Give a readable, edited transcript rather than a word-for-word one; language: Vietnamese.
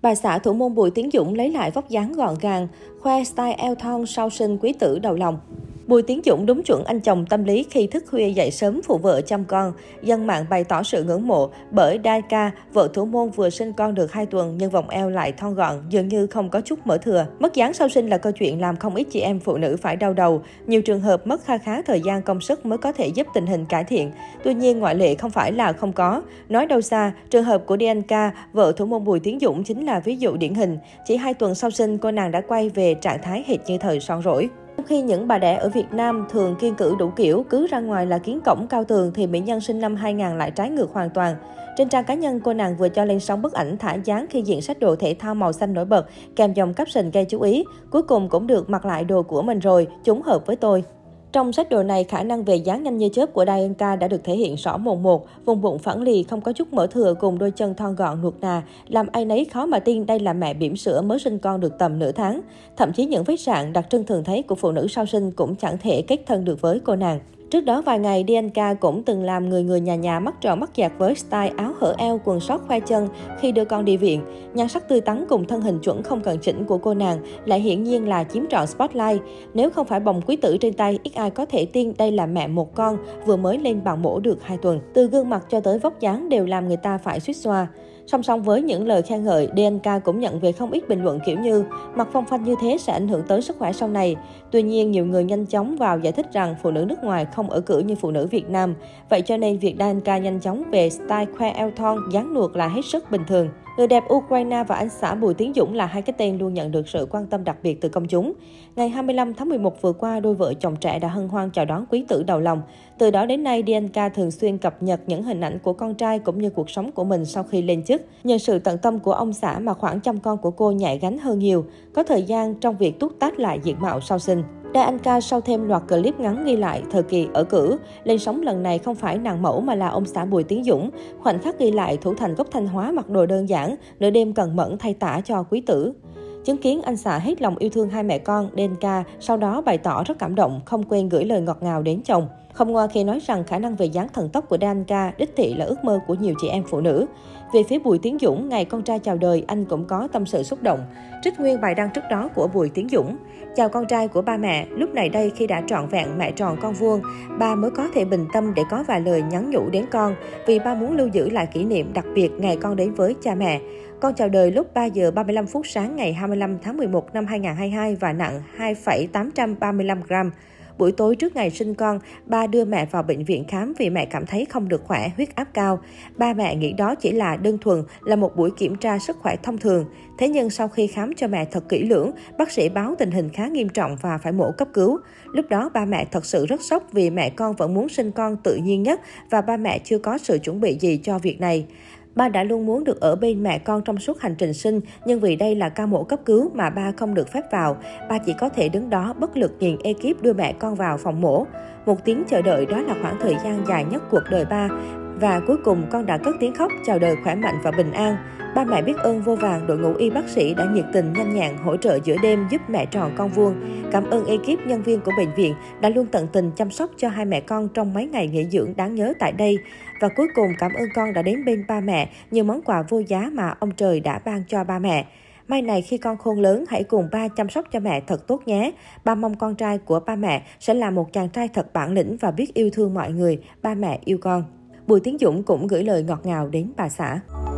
Bà xã thủ môn Bùi Tiến Dũng lấy lại vóc dáng gọn gàng, khoe style eo thon sau sinh quý tử đầu lòng. Bùi Tiến Dũng đúng chuẩn anh chồng tâm lý khi thức khuya dậy sớm phụ vợ chăm con. Dân mạng bày tỏ sự ngưỡng mộ bởi Daika, vợ thủ môn vừa sinh con được 2 tuần nhưng vòng eo lại thon gọn, dường như không có chút mỡ thừa. Mất dáng sau sinh là câu chuyện làm không ít chị em phụ nữ phải đau đầu. Nhiều trường hợp mất kha khá thời gian công sức mới có thể giúp tình hình cải thiện. Tuy nhiên ngoại lệ không phải là không có. Nói đâu xa, trường hợp của Daika, vợ thủ môn Bùi Tiến Dũng chính là ví dụ điển hình. Chỉ 2 tuần sau sinh, cô nàng đã quay về trạng thái hệt như thời son rỗi. Trong khi những bà đẻ ở Việt Nam thường kiêng cữ đủ kiểu, cứ ra ngoài là kiến cổng cao tường thì mỹ nhân sinh năm 2000 lại trái ngược hoàn toàn. Trên trang cá nhân, cô nàng vừa cho lên sóng bức ảnh thả dáng khi diện sách đồ thể thao màu xanh nổi bật, kèm dòng caption gây chú ý. Cuối cùng cũng được mặc lại đồ của mình rồi, chúng hợp với tôi. Trong set đồ này, khả năng về dáng nhanh như chớp của Daika đã được thể hiện rõ mồn một, vùng bụng phẳng lì không có chút mỡ thừa cùng đôi chân thon gọn nuột nà, làm ai nấy khó mà tin đây là mẹ bỉm sữa mới sinh con được tầm nửa tháng. Thậm chí những vết rạn đặc trưng thường thấy của phụ nữ sau sinh cũng chẳng thể kết thân được với cô nàng. Trước đó vài ngày, Daika cũng từng làm người nhà mắt tròn mắt dạt với style áo hở eo, quần sót khoe chân khi đưa con đi viện. Nhan sắc tươi tắn cùng thân hình chuẩn không cần chỉnh của cô nàng lại hiển nhiên là chiếm trọn spotlight. Nếu không phải bồng quý tử trên tay, ít ai có thể tin đây là mẹ một con vừa mới lên bào mổ được 2 tuần. Từ gương mặt cho tới vóc dáng đều làm người ta phải suýt xoa. Song song với những lời khen ngợi, Daika cũng nhận về không ít bình luận kiểu như mặc phong phanh như thế sẽ ảnh hưởng tới sức khỏe sau này. Tuy nhiên, nhiều người nhanh chóng vào giải thích rằng phụ nữ nước ngoài không ở cữ như phụ nữ Việt Nam. Vậy cho nên việc Daika nhanh chóng về style khoe eo thon, dáng nuột là hết sức bình thường. Người đẹp Ukraine và anh xã Bùi Tiến Dũng là hai cái tên luôn nhận được sự quan tâm đặc biệt từ công chúng. Ngày 25 tháng 11 vừa qua, đôi vợ chồng trẻ đã hân hoan chào đón quý tử đầu lòng. Từ đó đến nay, Daika thường xuyên cập nhật những hình ảnh của con trai cũng như cuộc sống của mình sau khi lên chức. Nhờ sự tận tâm của ông xã mà khoản chăm con của cô nhẹ gánh hơn nhiều, có thời gian trong việc túc tát lại diện mạo sau sinh. Daika sau thêm loạt clip ngắn ghi lại thời kỳ ở cữ. Lên sóng lần này không phải nàng mẫu mà là ông xã Bùi Tiến Dũng. Khoảnh khắc ghi lại thủ thành gốc Thanh Hóa mặc đồ đơn giản, nửa đêm cần mẫn thay tã cho quý tử. Chứng kiến anh xã hết lòng yêu thương hai mẹ con, Daika sau đó bày tỏ rất cảm động, không quên gửi lời ngọt ngào đến chồng. Không ngoa khi nói rằng khả năng về dáng thần tốc của Daika đích thị là ước mơ của nhiều chị em phụ nữ. Về phía Bùi Tiến Dũng, ngày con trai chào đời, anh cũng có tâm sự xúc động. Trích nguyên bài đăng trước đó của Bùi Tiến Dũng. Chào con trai của ba mẹ, lúc này đây khi đã trọn vẹn mẹ tròn con vuông, ba mới có thể bình tâm để có vài lời nhắn nhủ đến con, vì ba muốn lưu giữ lại kỷ niệm đặc biệt ngày con đến với cha mẹ. Con chào đời lúc 3 giờ 35 phút sáng ngày 25 tháng 11 năm 2022 và nặng 2,835 gram. Buổi tối trước ngày sinh con, ba đưa mẹ vào bệnh viện khám vì mẹ cảm thấy không được khỏe, huyết áp cao. Ba mẹ nghĩ đó chỉ là đơn thuần là một buổi kiểm tra sức khỏe thông thường. Thế nhưng sau khi khám cho mẹ thật kỹ lưỡng, bác sĩ báo tình hình khá nghiêm trọng và phải mổ cấp cứu. Lúc đó ba mẹ thật sự rất sốc vì mẹ con vẫn muốn sinh con tự nhiên nhất và ba mẹ chưa có sự chuẩn bị gì cho việc này. Ba đã luôn muốn được ở bên mẹ con trong suốt hành trình sinh, nhưng vì đây là ca mổ cấp cứu mà ba không được phép vào. Ba chỉ có thể đứng đó bất lực nhìn ekip đưa mẹ con vào phòng mổ. 1 tiếng chờ đợi đó là khoảng thời gian dài nhất cuộc đời ba. Và cuối cùng con đã cất tiếng khóc chào đời khỏe mạnh và bình an. Ba mẹ biết ơn vô vàn đội ngũ y bác sĩ đã nhiệt tình nhanh nhẹn hỗ trợ giữa đêm giúp mẹ tròn con vuông. Cảm ơn ekip nhân viên của bệnh viện đã luôn tận tình chăm sóc cho hai mẹ con trong mấy ngày nghỉ dưỡng đáng nhớ tại đây. Và cuối cùng cảm ơn con đã đến bên ba mẹ như món quà vô giá mà ông trời đã ban cho ba mẹ. Mai này khi con khôn lớn, hãy cùng ba chăm sóc cho mẹ thật tốt nhé. Ba mong con trai của ba mẹ sẽ là một chàng trai thật bản lĩnh và biết yêu thương mọi người. Ba mẹ yêu con. Bùi Tiến Dũng cũng gửi lời ngọt ngào đến bà xã.